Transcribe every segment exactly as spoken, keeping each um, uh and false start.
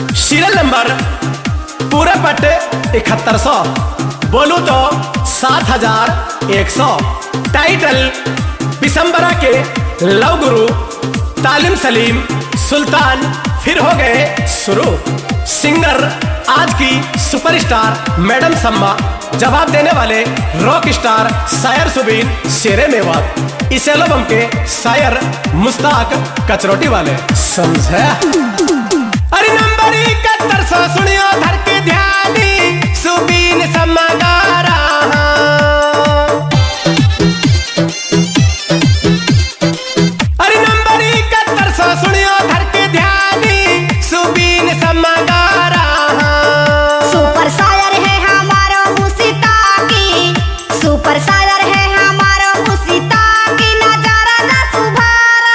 Serial number पूरा पट इकहत्तर सौ, बोलू तो सात हजार एक सौ। टाइटल पिसंबरा के लव गुरु तालिम सलीम सुल्तान फिर हो गए शुरू। सिंगर आज की सुपरस्टार मैडम सम्मा, जवाब देने वाले रॉक स्टार शायर सुबीन शेरे मेवात। इस एल्बम के शायर मुस्ताक कचरोटी वाले। समझे? अरे नंबर इकहत्तर सौ सुनियो धर के ध्यानी, सुबीन सम्मा गा रहा। अरे नंबर इकहत्तर सौ सुनियो धर के ध्यानी, सुबीन सम्मा गा रहा। सुपर शायर है हमारा मुसीता की, सुपर शायर है हमारा मुसीता की, नजारा ना सुभारा।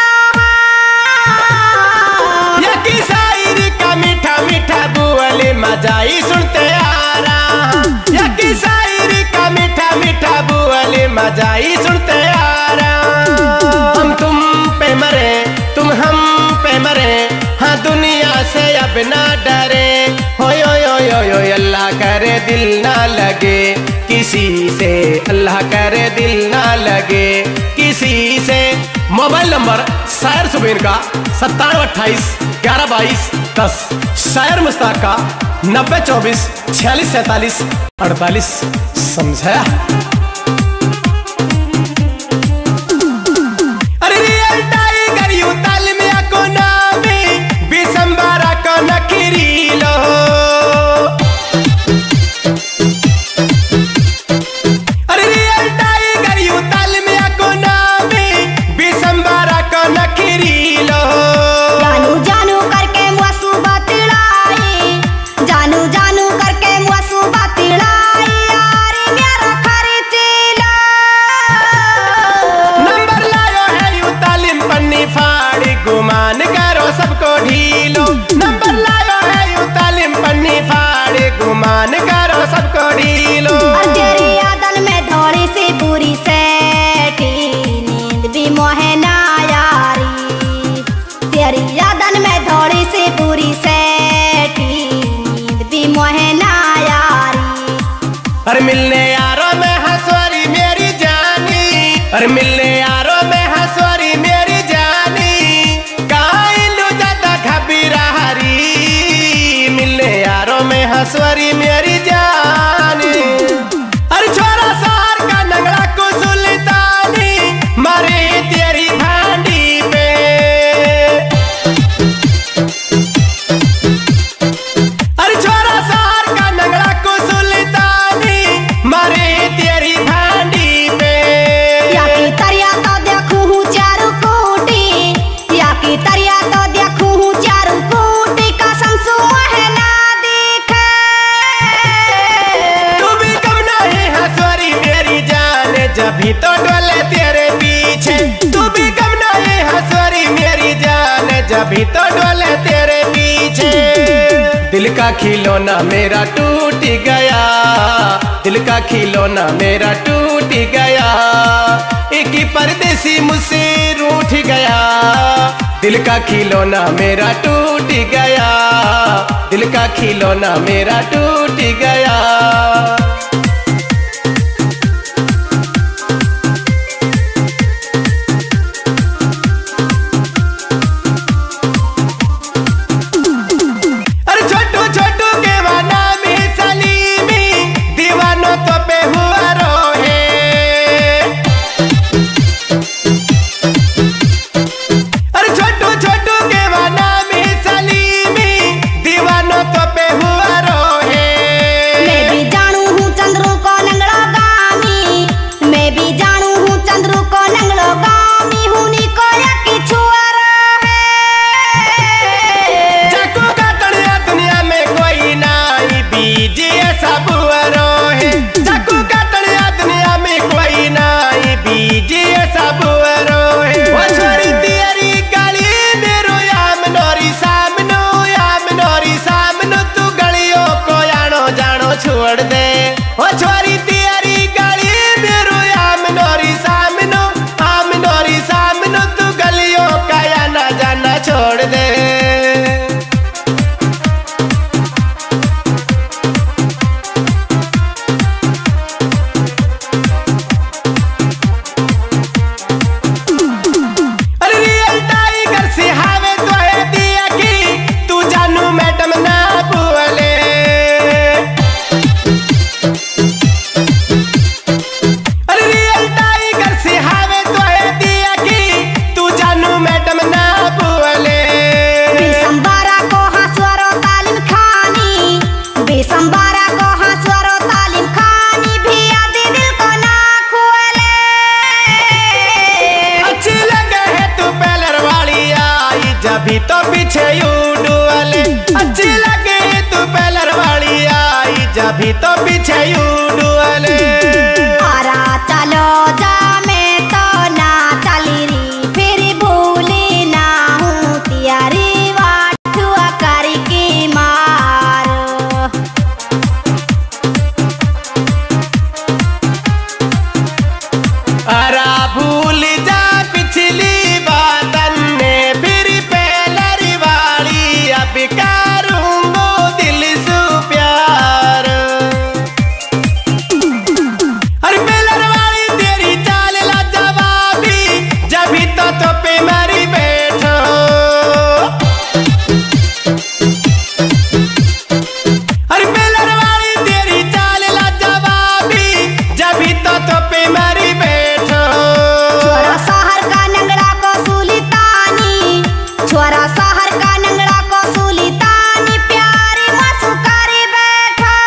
या की शायरी का मीठा मीठा बुअले मजाई सुनते आ रहा। या की शायरी का मीठा मीठा बुअले मजाई सुनते आ रहा। हम तुम पे मरे तुम हम पे मरे, हाँ दुनिया से अब ना डरे। होय होय होय होय अल्लाह करे दिल ना लगे किसी से, अल्लाह करे दिल ना लगे किसी से। मोबाइल नंबर शायर सुबीन का सत्तानवे अट्ठाईस ग्यारह बाईस दस, शायर मुस्ताक का नब्बे चौबीस छियालीस सैतालीस अड़तालीस। समझा? अरे रियल टाइगर यू तालमिया को नामी, बिसंबारा को नखरी लो। अरे रियल टाइगर यू तालमिया को नामी, बिसंबारा को नखरी लो। जानू जानू करके मुआ सुबह तिड़ाई, जानू जानू करके मुआ सुबह तिड़ाई, यार मेरा खर्चीला। नंबर लायो है यू तालिम पन्नी फाड़ी, गुमान करो सबको ढीलो। नंबर लायो है यू तालिम पन्नी फाड़ी, गुमान करो सबको ढीलो। और तेरी यादन में थोड़ी सी बुरी सेठी, नींद भी मोहे ना यारी। तेरी यादन में थोड़ी सी बुरी सेठी, नींद भी मोहे ना यारी। अरे मिलने यारों में हंसवारी मेरी जानी, अरे मिलने यारों में हंसवारी मेरी जानी, काइलू ज्यादा घबीरा हरी। मिलने यारों में हंसवारी मेरी जानी। अरे छोरा सार का नगड़ा को सुल्तानी, मारे तेरी भांडी पे। अरे छोरा सार का नगड़ा को सुल्तानी, मारे तेरी भांडी पे। या की तरिया तो देखूं हूँ चारू कोटी, या की तरिया तो देखूं हूँ चारू कोटी, कसम से मोहे ना दिखे। तू भी कम नहीं हंसवारी मेरी जान, जब भी तो डोले तेरे पीछे। तू भी कम नहीं हंसवारी मेरी जान, जब भी तो डोले तेरे पीछे। दिल का खिलौना मेरा टूट गया, दिल का खिलौना मेरा टूट गया, एक ही परदेसी मुझसे रूठ गया। दिल का खिलौना मेरा टूट गया, दिल का खिलौना मेरा टूट गया। अरे छोटू छोटू के वाना में सलीमी, दीवानों तो पे हुआ रोहे। अरे छोटू छोटू के वाना में सलीमी, दीवानों तो पे हुआ रोहे। मैं भी जानू हूँ अच्छी लगे तू पेलर वाली आई जब भी तो पीछे यू डुअले आरा चलो जा मैं तो ना चली री फिर भूली ना हूँ तियारी वाठुआ करी की मार अरा भूल जा पिछली बातन ने फिर पेलर वाली अब करूंगो दिल से प्यार अरे पेलर वाली तेरी चाल ला जवाबी जब भी तो तो पे मरी बैठो अरे पेलर वाली तेरी चाल ला जवाबी जब भी तो तो पे मरी बैठो छोरा शहर का नंगड़ा को सुलितानी छोरा शहर का नंगड़ा को सुलितानी प्यारी मसुकारी बैठो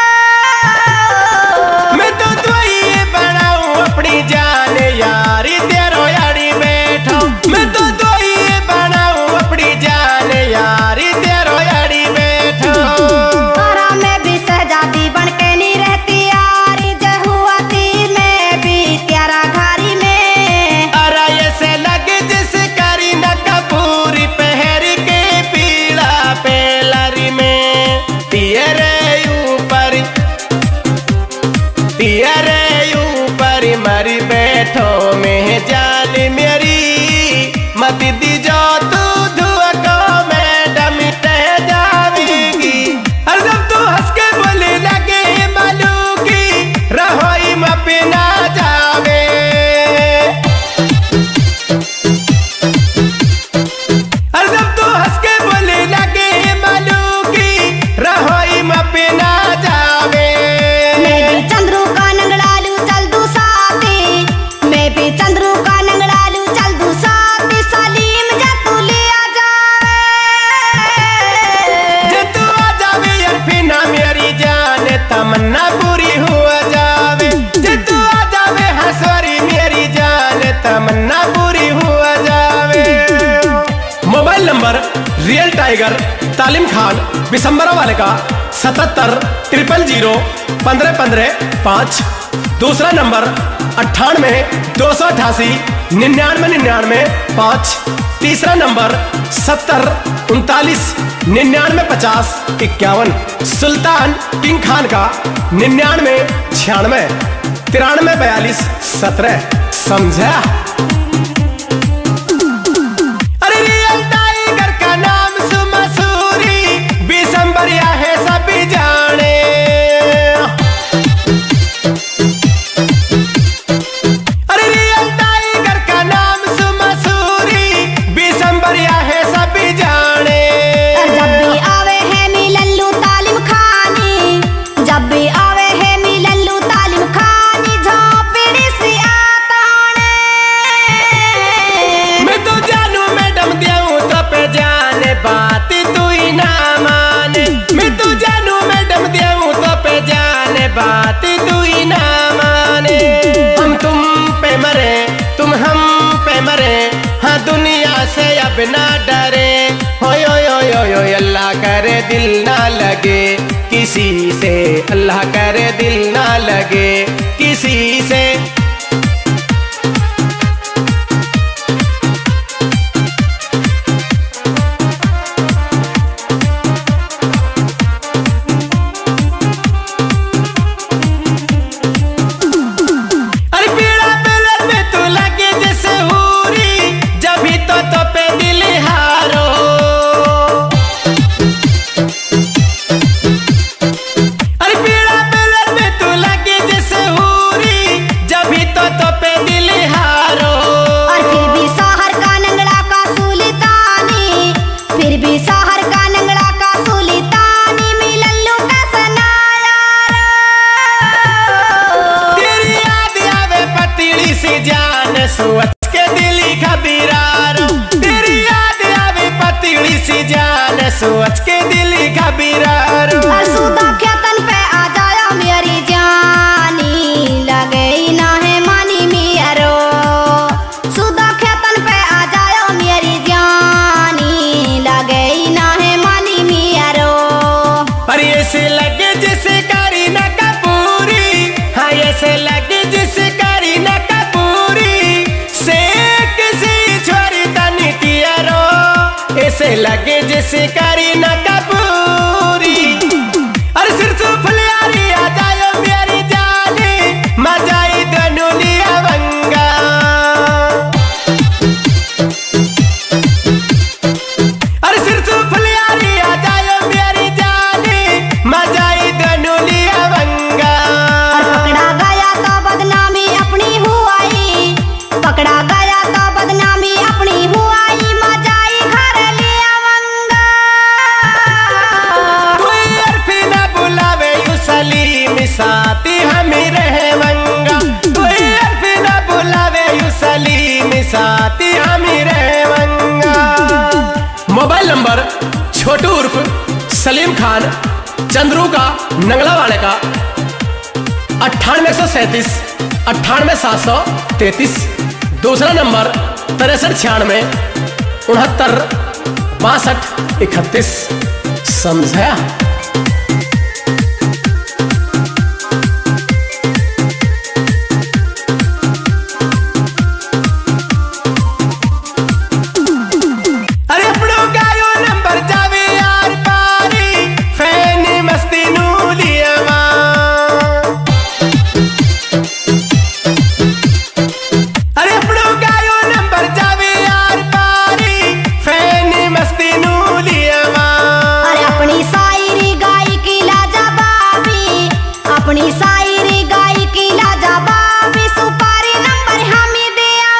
मैं तो तुई बनाऊं अपनी जान यारी तेरो यारी बैठो मैं तो तुई बनाऊं अपनी जान यारी तेरो यारी बैठो तारा में भी शहजादी बन के नहीं रहती यारी जहुआती में भी तेरा घारी में अरे ऐसे लगे जैसे करी न कपूरी पहर के पीला पेलरी में तेरे ऊपर तेरे ऊपर मरी बैठो में जान मेरी मत दी जो तू धुआ को मैडम तह जावेगी अरे जब तू हंस के बोले लगे मालू की रहोई मप ना जावे अरे जब तू हंस के बोले लगे मालू की रहोई मप ना जावे मैं भी चंद्रू का नंगड़ालू चल दू साथी मैं भी चंद्रू का नंगड़ालू चल दू साथी सलीम जा तू ले आ जावे जे तू आ जावे यार फिना मेरी जान तमन्ना पूरी हो जावे जे तू आ जावे हंसवारी मेरी जान तमन्ना पूरी हो जावे मोबाइल नंबर रियल टाइगर तालिम खान बिसम्बरा वाले का सतहत्तर ट्रिपल जीरो पंद्रह पंद्रह पाँच दूसरा नंबर अट्ठानवे दो सौ अठासी निन्यानवे निन्यानवे पाँच तीसरा नंबर सत्तर उनतालीस निन्यानवे पचास इक्यावन सुल्तान किंग खान का निन्यानवे छियानवे तिरानवे बयालीस सत्रह समझा अरे रियल टाइगर का नाम सुमसूरी बिसम्बरिया है सभी जाने अरे रियल टाइगर का नाम सुमसूरी बिसम्बरिया है सभी जाने और जब भी आवे है मिलल्लू तालिम खानी जब भी आवे है मिलल्लू तालिम खानी झोपड़ी सी आताने मैं तो जानू मैडम देऊं तो पे जाने बात तू ही ना माने मैं तो जानू मैडम देऊं तो पे जाने बात तू ही ना माने हम तुम पे मरे तुम हम पे मरे हाँ दुनिया से अब ना डरे हो यो यो यो यो अल्लाह करे दिल ना लगे किसी से अल्लाह करे दिल ना लगे किसी से अरे पीड़ा पेलर में तू लगे जैसे हूरी जब भी तो तो पे दिल हारो अरे पीड़ा पेलर में तू लगे जैसे हूरी जब भी तो तो पे दिल हारो और फिर भी शहर का नंगड़ा का सुलितानी फिर भी शहर का नंगड़ा का सुलितानी मिलल्लू का सनायार तेरी याद आवे पतीली सी जान सोच के दिली खबीरारो तेरी याद आवे पतीली सी जान सोच के दिली खबीरारो और सुदा खेतन पे आ जाया मेरी जानी लगे ही ना है मानी मियारो सुदा खेतन पे आ जाया मेरी जानी लगे ही ना है मानी मियारो अरे ऐसे लगे जैसे करीना कपूरी, हाँ ऐसे लगे जैसे करीना कपूरी से किसी छोरी तनी किया रो, ऐसे लगे जैसे करीना कपूरी। अरे सिर से फुलियारी आ जाओ मेरी जानी, मजाई दोनों लिया बंगा। अरे सिर से फुलियारी आ जाओ मेरी जानी, मजाई दोनों लिया बंगा। पकड़ा गया तो बदनामी अपनी हुआई, पकड़ा गया तो बदनामी अपनी हुआई, मजाई घर लिया बंगा। कोई अरफी ना बुलावे यू सलीम साथी हमें रहे वंगा, कोई अरफी ना बुलावे यू सलीम साथी हमें रहे वंगा। मोबाइल नंबर छोटू उर्फ सलीम खान चंद्रू का नंगला वाले का अट्ठानवे सौ सैंतीस अट्ठानवे सात सौ तैतीस। दूसरा नंबर तिरसठ छियानवे उनहत्तर बासठ इकतीस। समझा? अरे अपनों का यो नंबर जावे यार पारी, फैनी मस्ती नूलिया मां। अरे अपनों का यो नंबर जावे यार पारी, फैनी मस्ती नूलिया मां। अरे अपनी शायरी गाई की लाजवाबी, अपनी शायरी गाई की लाजवाबी, सुपारी नंबर हमें दिया।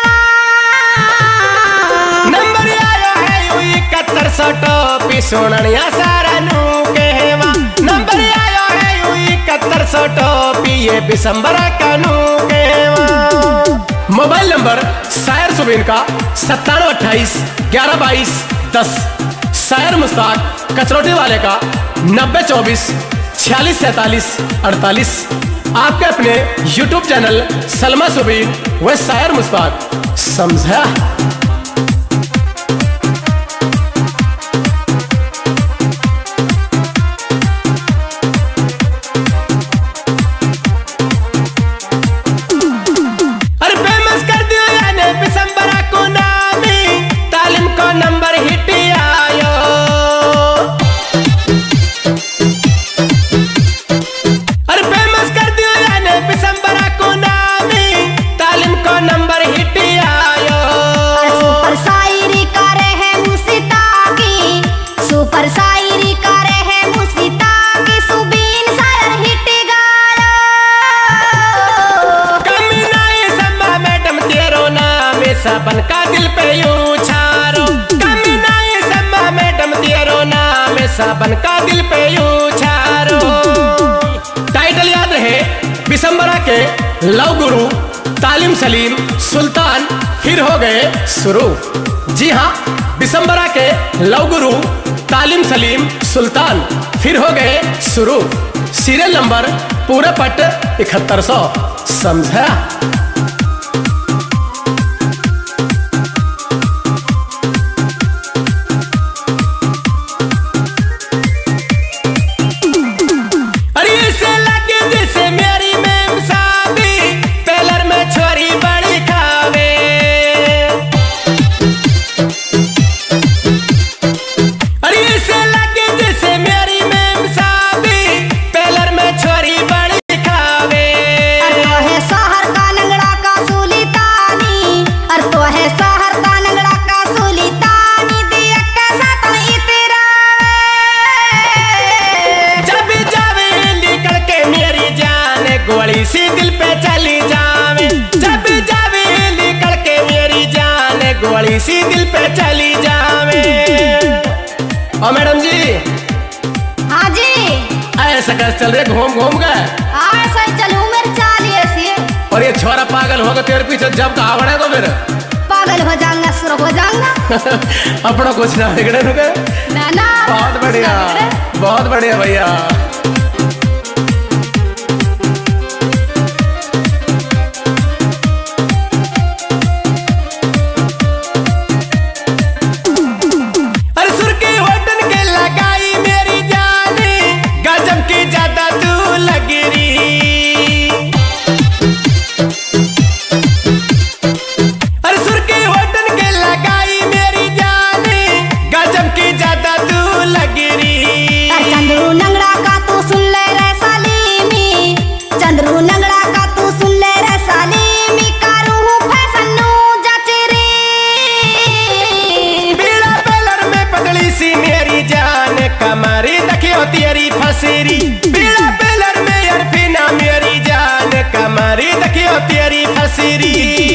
नंबर आयो है यू इकहत्तर सौ टोपी सोननिया सारा नू कहवा, नंबर आयो है यू इकहत्तर सौ टोपी ये बिसंबरा का नू कहवा। मोबाइल नंबर शायर सुबीन का सत्तानवे अट्ठाईस ग्यारह बाईस दस। शायर मुस्ताक कचरोटी वाले का नब्बे चौबीस छियालीस सैतालीस अड़तालीस। आपके अपने यूट्यूब चैनल सलमा सुबीन व शायर मुस्ताक। समझा? अरे फेमस कर दियो याने बिसंबरा को नामी, तालीम को नंबर हिट आयो। अरे फेमस कर दियो याने बिसंबरा को नामी, तालीम को नंबर हिट आयो। सुपर शायरी करे है मुसीता की, सुपर शायरी करे है मुसीता की, सुबीन शायर हिट गायो। कमी नहीं सम्मा मैडम तेरो नाम सबन का दिल पे यूं छारो, कमी नहीं सम्मा मैडम तेरो नाम सबन का दिल पे यूं छारो। टाइटल याद रहे बिसंबरा के लव गुरु तालिम सलीम सुल्तान फिर हो गए शुरू। जी हाँ, बिसंबरा के लव गुरु तालिम सलीम सुल्तान फिर हो गए शुरू। सीरियल नंबर पूरे पट इकहत्तर सौ। समझा? अरे ऐसे लगे जैसे मेरी मैम सादी, पेलर में छोरी बड़ी खावे। अरे ऐसे लगे जैसे मेरी मैम सादी, पेलर में छोरी बड़ी खावे। अरे तो है शहर का नंगड़ा का सुलितानी, अरे तो है शहर का नंगड़ा का सुलितानी, दिया कैसा तो इतरा। जब जावे निकल के मेरी जान, गोली सी दिल पे चली जावे। जब जावे निकल के मेरी जान, गोली सी दिल पे चली जावे। ओ मैडम जी, हाँ जी, ऐसा कैसे चल रहे घूम घूम गए? ऐसा ही चलूं मेरे चाल ऐसी। और ये छोरा पागल होगा तेरे पीछे जब कहा बड़े तो फिर पागल हो जाऊंगा, सुर हो जाऊंगा। अपना कुछ ना बिगड़े रुके। ना ना, बहुत बढ़िया, बहुत बढ़िया भैया। अरे सुर की होटन के लगाई मेरी जानी, देखियो तेरी फसेरी, पीला पिलर में अरफीना मेरी जान, कमरी देखियो तेरी फसेरी।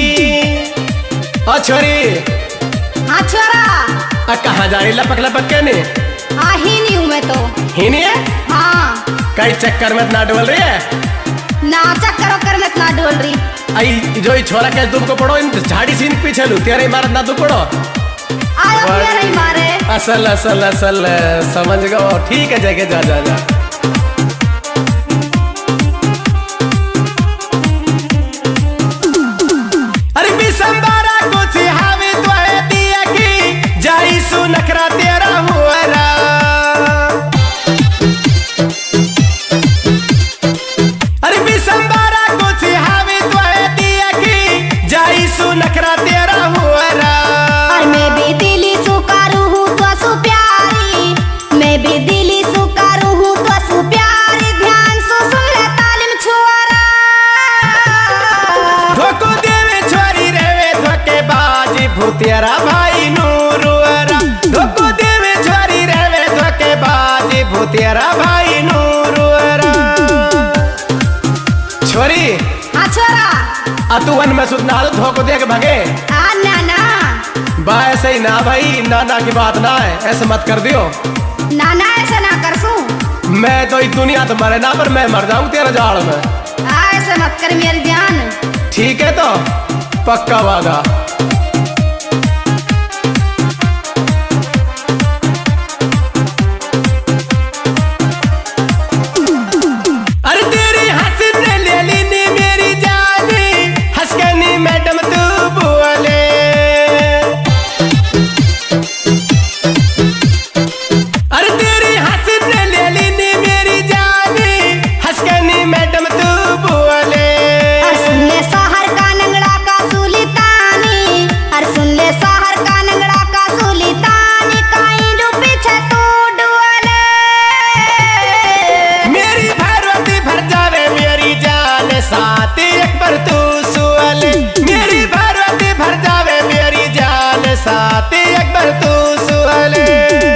ओ छोरी। हाँ छोरा। आ कहाँ जा रही लपक लपक के ने? हाँ ही नहीं हूँ मैं तो। ही नहीं है? हाँ। कई चक्कर में ना डोल रही है? ना चक्कर वक्कर में ना डोल रही। आई जो ही छोरा के तुमको पड़ो इन झाड़ी सीन पीछे लू तेरे इमारत ना तू पड़ो। आयो मेरे ही मारे। असल असल असल समझ गो। ठीक है जगह जा जा जा। अरे बिसंबारा कुछ हावी तो है दिया की जाई सु नखरा तेरा हुआ रा। अरे बिसंबारा कुछ हावी तो है दिया की जाई सु नखरा तेरा हुआ रा। और मैं भी दिली सुकारू हूँ तो सु प्यारी, मैं भी दिली सुकारू हूँ तो सु प्यारी, ध्यान सु सुन ले तालीम छुआरा। धोको देवे छोरी रेवे धोके बाजी भूतियारा भाई नूरुअरा। धोको देवे छोरी रेवे धोके बाजी भूतियारा भाई नूरुअरा। छोरी। हाँ छोरा। आ तू वन में सुधना धोको दे के भागे। हाँ ना ना। बा ऐसे ही ना भाई, ना ना की बात ना है, ऐसे मत कर दियो। ना ना ऐसे ना कर सू। मैं तो इस दुनिया तो मरे ना पर मैं मर जाऊं तेरे जाड़ में। ऐसे मत कर मेरी जान। ठीक है तो पक्का वादा। अरे तेरी हंसी ने ले ली नी मेरी जानी, हंस के नी मैडम तू बोले। अरे तेरी हंसी ने ले ली नी मेरी जानी, हंस के नी मैडम तू बोले। और सुन ले शहर का नंगड़ा का सुलितानी, और सुन ले शहर का नंगड़ा का सुलितानी, कहीं डूब पीछे तू डुअले। मेरी भरवती भर जावे मेरी जान, साथ एक बार तू सुअले। मेरी भरवती भर जावे मेरी जान, साथ एक बार तू सुअले।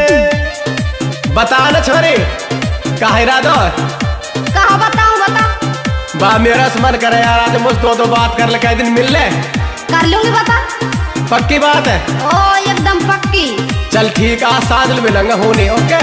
बता न छोरी काहे इरादा? कहाँ बताऊँ बता। बा मेरा मन करे यार आज मुझ दो दो बात कर ले, कई दिन मिल ले। कर लूंगी बता। पक्की बात है? ओ एकदम पक्की। चल ठीक आज सांझ मिलेंगे होने। ओके।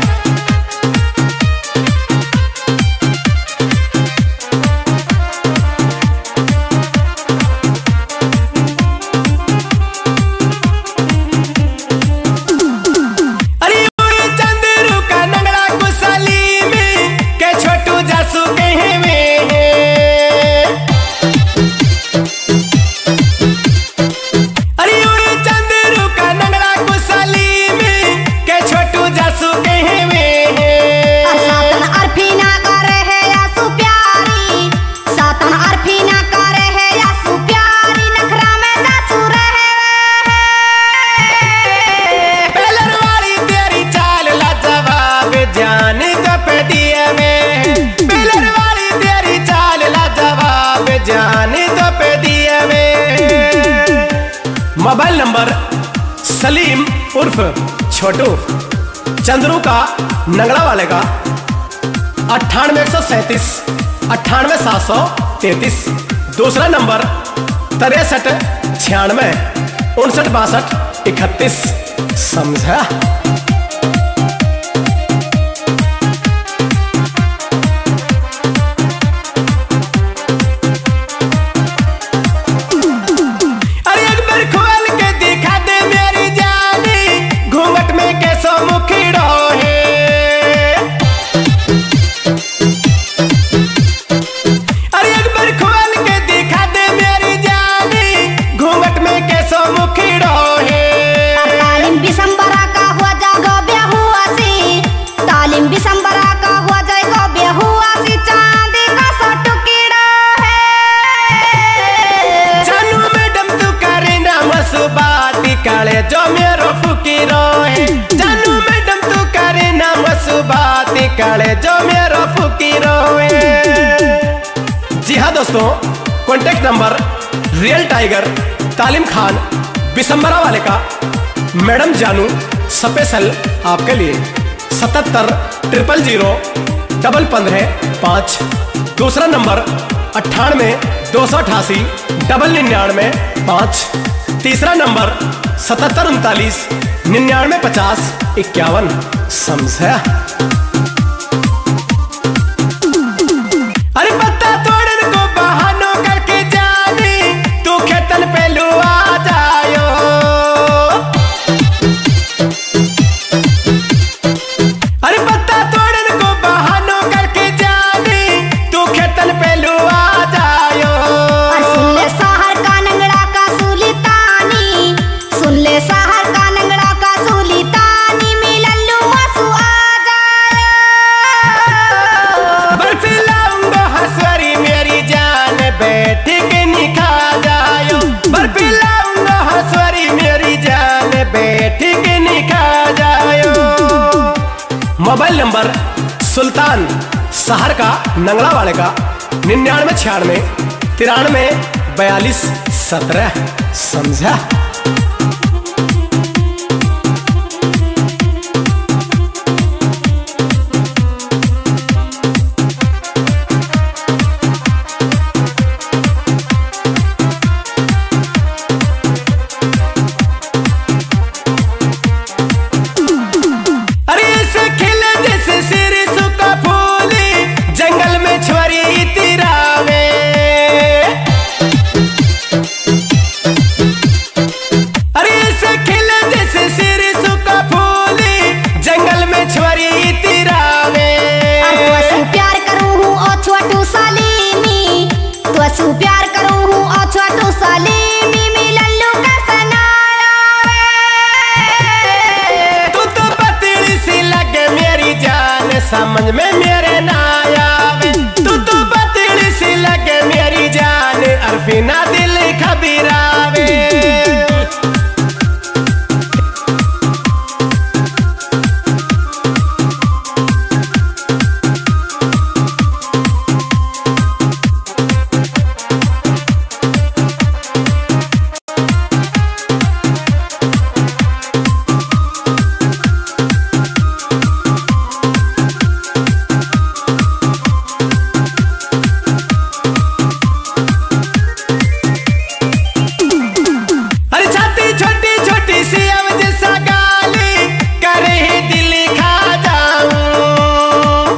अरे ओए चंद्रू का नंगड़ा कुसली में के छोटू जासू कहे में। अरे ओए चंद्रू का नंगड़ा कुसली में के छोटू जासू कहे में। और सातन अरफीना करे है या सु प्यारी, सातन अरफीना करे है या सु प्यारी, नखरा में जासू रहे। पेलर वाली तेरी चाल ला जवाब जान दप दिए में। पेलर वाली तेरी चाल ला जवाब जान दप दिए में। मोबाइल नंबर सलीम उर्फ छोटू चंद्रू का नंगड़ा वाले का अट्ठानवे एक सौ सैंतीस अट्ठानवे सात सौ तैतीस। दूसरा नंबर तिरसठ छियानवे उनसठ बासठ इकतीस। समझा? अरे एक बार खोल के दिखा दे मेरी जानी, घूंघट में कैसो मुखिड़ो है। अरे एक बार खोल के दिखा दे मेरी जानी, घूंघट में कैसो मुखिड़ो है। तालीम बिसंबरा का हुआ जागो बेहुआसी, तालीम बिसंबरा का हुआ जागो बेहुआसी, चांदी का सो टुकड़ा है। जानू मैडम तू करे ना मसुबाती काले जो मेरो फुकीरो है। जानू मैडम तू करे ना मसुबाती काले जो मेरो फुकीरो है। जी हाँ दोस्तों, कॉन्टेक्ट नंबर रियल टाइगर तालीम खान बिसंबरा वाले का मैडम जानू स्पेशल आपके लिए। सतहत्तर ट्रिपल जीरो डबल पंद्रह पाँच। दूसरा नंबर अट्ठानवे दो सौ अठासी डबल निन्यानवे पाँच। तीसरा नंबर सतहत्तर उनतालीस निन्यानवे पचास इक्यावन। समझा? अरे पत्ता तोड़न को बहानों करके जानी तू खेतन पे लुआ जायो। अरे पत्ता तोड़न को बहानों करके जानी तू खेतन पे लुआ जायो। सुन ले शहर का नंगड़ा का सुलितानी, सुन ले शहर का नंगड़ा का सुलितानी, मिलल्लू आंसू आ जाए। बर्फी लाऊंगा हंसवारी मेरी जान बैठ के निखा जायो। बर्फी लाऊंगा हंसवारी मेरी जान बैठ के निखा जायो। मोबाइल नंबर सुल्तान शहर का नंगला वाले का निन्यानवे छियानवे तिरानवे बयालीस सत्रह। समझा? अरे ऐसे खिले जैसे सिरसों का फूली जंगल में छुरी तिरावे। अरे ऐसे खिले जैसे सिरसों का फूली जंगल में छुरी तिरावे। तू प्यार करूं हूँ ओ छोटू सलीमी, तू प्यार करूं हूँ ओ छोटू सलीमी, मिलल्लू का सनाया। तू तो पतली सी लगे मेरी जान समझ में मेरे ना आवे। तू तो पतली सी लगे मेरी जान अरफीना दिल खबीरावे। अरे छाती छोटी छोटी सी अब जैसा गाली करे ही दिल खा जाऊं।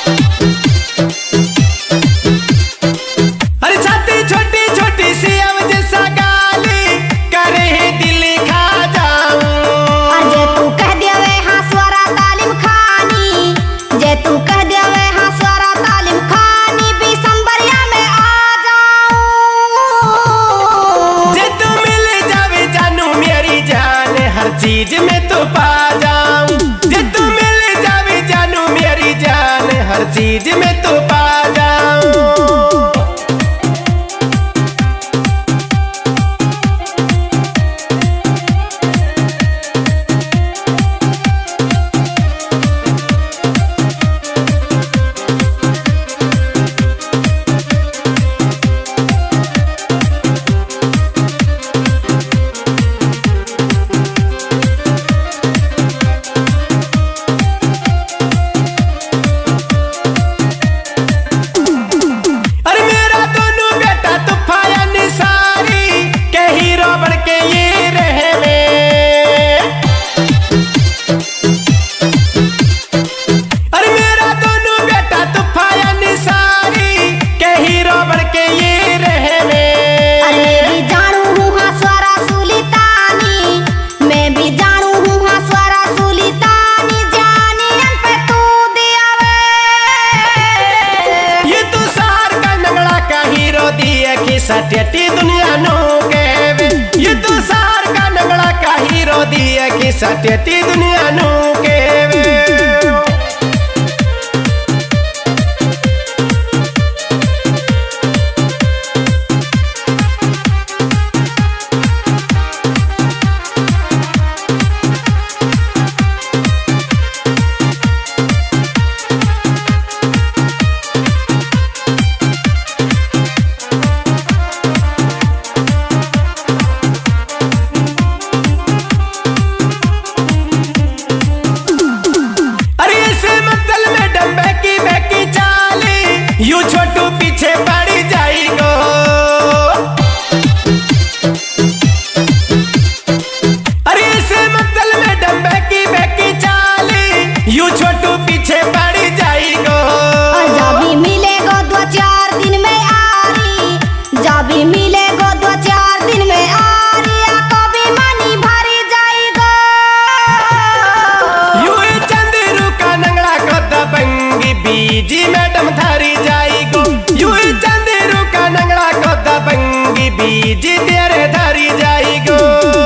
अरे छाती छोटी छोटी सी अब जैसा गाली करे ही दिल खा जाऊं। जे तू कह देवे हाँ स्वरा तालिम खानी, जे तू कह देवे हाँ स्वरा तालिम खानी, बिसंबरिया में आ जाऊं। जे तू मिल जावे जानू मेरी जान हर चीज में तो पा जाऊं। जे तू मिल जावे जानू मेरी जान हर चीज में तो पा जाऊं। अरे मेरा दोनों बेटा तूफाया निसारी के हीरो बन के ये रहे वे। अरे मेरा दोनों बेटा तूफाया निसारी के हीरो बन के ये रहे वे। अरे मैं भी जानू हूँ हाँ स्वरा सुलितानी, मैं भी जानू हूँ हाँ स्वरा सुलितानी, जानी अन पे तू दिया वे। ये तो सार का नंगड़ा का हीरो दिए कि सटेटी दुनिया नो के वे। ये तो सार का नंगड़ा का हीरो दिए कि सटेटी दुनिया नो के वे। अरे बीजी मैडम धरी जाई गो यू चंदेरू का नंगड़ा को दबंगी बीजी तेरे धरी जाई गो।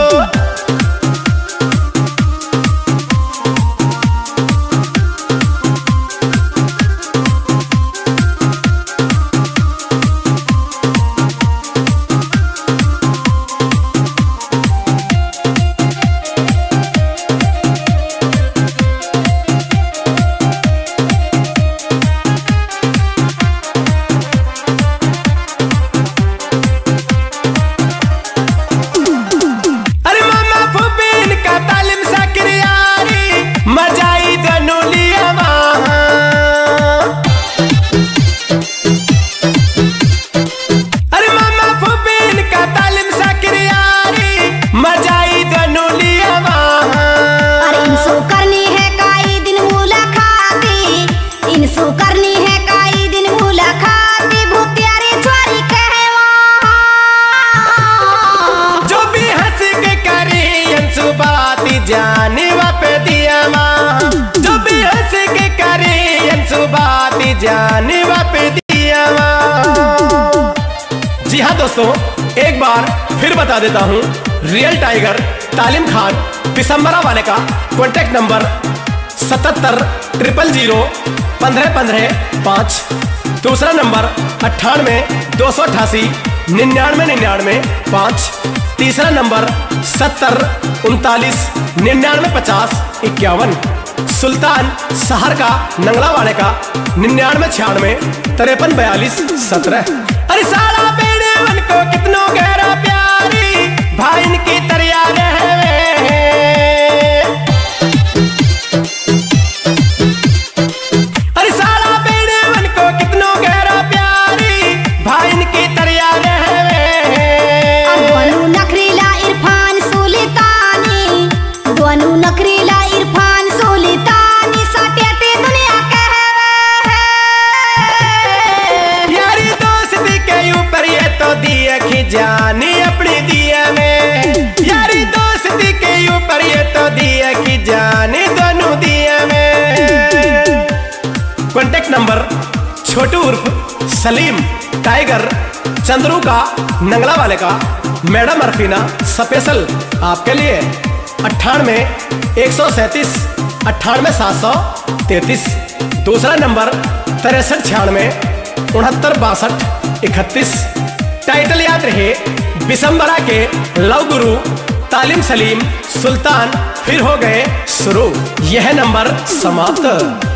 जाने वापे दिया माँ जो भी हंस के करे बाती जाने वापे दिया माँ। जी हाँ दोस्तों, एक बार फिर बता देता हूँ, रियल टाइगर तालिम खान दिसंबरा वाले का कॉन्टेक्ट नंबर सतहत्तर ट्रिपल जीरो पंद्रह पंद्रह पाँच, दूसरा नंबर अट्ठानवे दो सौ अठासी निन्यानवे निन्यानवे पाँच, तीसरा नंबर सत्तर उनतालीस निन्यानवे पचास इक्यावन, सुल्तान शहर का नंगला वाले का निन्यानवे छियानवे तिरपन बयालीस सत्रह। अरे सारा बेड़े मन को कितनों गहरा प्यारी भाई इनकी तरिया रहवे। अरे सारा बेड़े मन को कितनों गहरा प्यारी भाई इनकी तरिया रहवे। दोनों नखरीला इरफान सुल्तानी, दोनों नखरीला इरफान सुल्तानी सत्यते दुनिया कहवे। यारी दोस्ती के ऊपर ये तो दिया खिजानी अपनी दिया में, यारी दोस्ती के ऊपर ये तो दिया खिजानी दोनों दिया में। कॉन्टेक्ट नंबर छोटू उर्फ सलीम टाइगर चंद्रू का नंगला वाले का मैडम अरफीना स्पेशल आपके लिए अट्ठानवे एक सौ सैंतीस अट्ठानवे सात सौ तैतीस, दूसरा नंबर तिरसठ छियानवे उनहत्तर बासठ इकतीस। टाइटल याद रहे दिसंबरा के लव गुरु तालिम सलीम सुल्तान फिर हो गए शुरू। यह नंबर समाप्त।